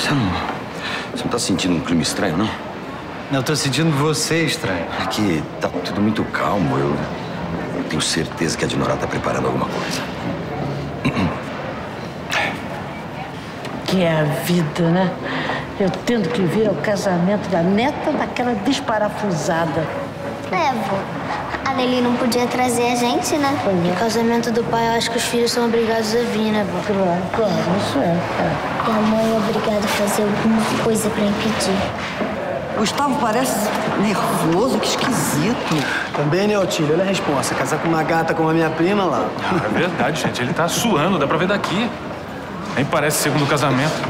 Você não tá sentindo um clima estranho, não? Eu tô sentindo você estranho. Aqui tá tudo muito calmo. Eu tenho certeza que a Dinorah tá preparando alguma coisa. Que é a vida, né? Eu tendo que vir ao casamento da neta daquela desparafusada. É, vô. A Nelly não podia trazer a gente, né? No casamento do pai, eu acho que os filhos são obrigados a vir, né, vó? Claro, isso é. E a mãe é obrigada a fazer alguma coisa pra impedir. Gustavo parece nervoso, que esquisito. Também, né, Otílio? Olha a resposta. Casar com uma gata como a minha prima lá. É verdade, gente. Ele tá suando, dá pra ver daqui. Nem parece segundo casamento.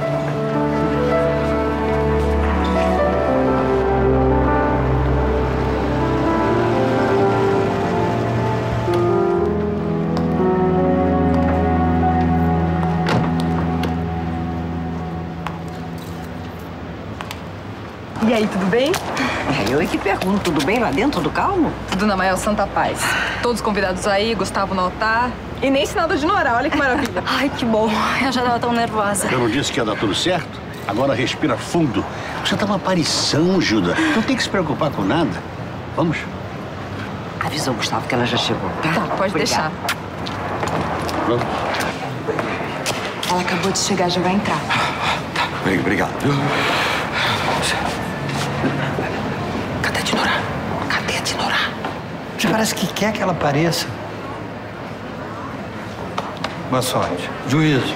E aí, tudo bem? Eu é que pergunto, tudo bem lá dentro do Calmo? Tudo na maior santa paz. Todos convidados aí, Gustavo no altar. E nem sinal da Dinorah, olha que maravilha. Ai, que bom. Eu já tava tão nervosa. Eu não disse que ia dar tudo certo? Agora respira fundo. Você tá uma aparição, Gilda. Não tem que se preocupar com nada. Vamos? Avisa o Gustavo que ela já chegou, tá? Tá, pode deixar. Vamos. Ela acabou de chegar, já vai entrar. Tá, obrigado. Cadê a Dinorah? Cadê a Dinorah? Já parece que quer que ela apareça. Boa sorte. Juízo.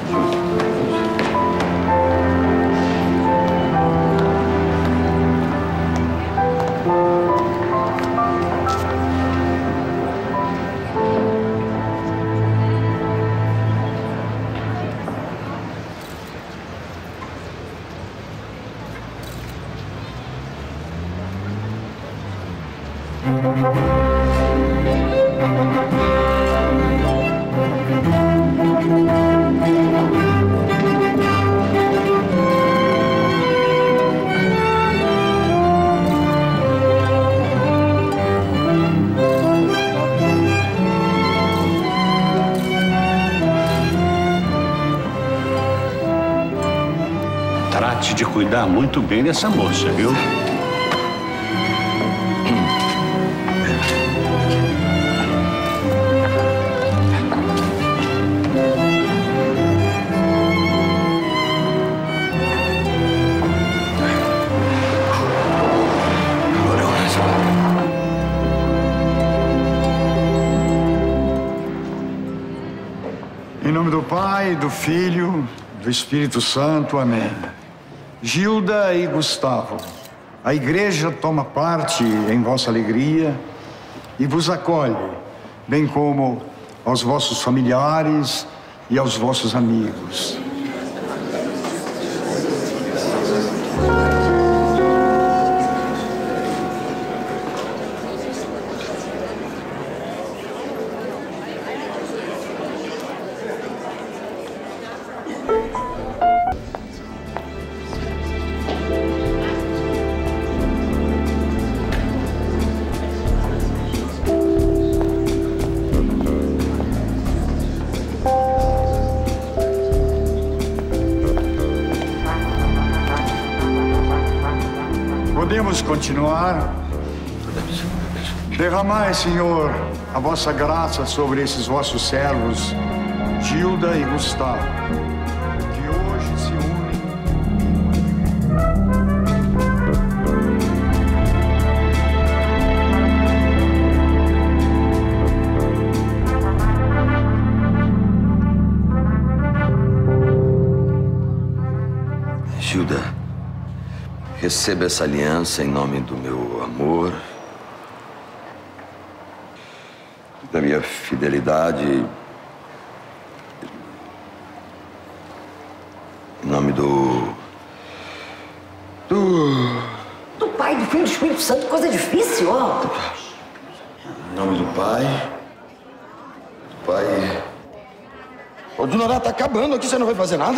Trate de cuidar muito bem dessa moça, viu? Em nome do Pai, do Filho, do Espírito Santo. Amém. Gilda e Gustavo, a igreja toma parte em vossa alegria e vos acolhe, bem como aos vossos familiares e aos vossos amigos. Podemos continuar? Derramai, Senhor, a vossa graça sobre esses vossos servos, Gilda e Gustavo, que hoje se unem. Gilda, receba essa aliança em nome do meu amor, da minha fidelidade, em nome do Pai, do Filho e do Espírito Santo, coisa difícil, ó. Em nome do Pai. Ô, Dinorah, tá acabando aqui, você não vai fazer nada?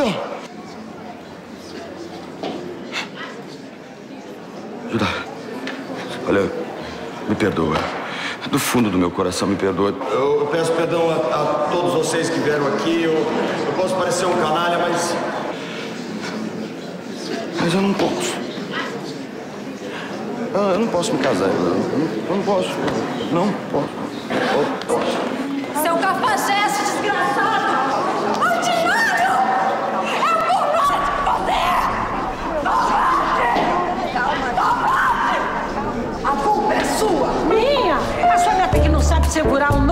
Gilda, olha, me perdoa. Do fundo do meu coração, me perdoa. Eu peço perdão a todos vocês que vieram aqui. Eu posso parecer um canalha, mas posso me casar. Eu não posso. Não posso. Eu posso. Seu cafajeste desgraçado! Ordinário! Eu vou mais de você! A culpa é sua! Minha! A sua neta que não sabe segurar um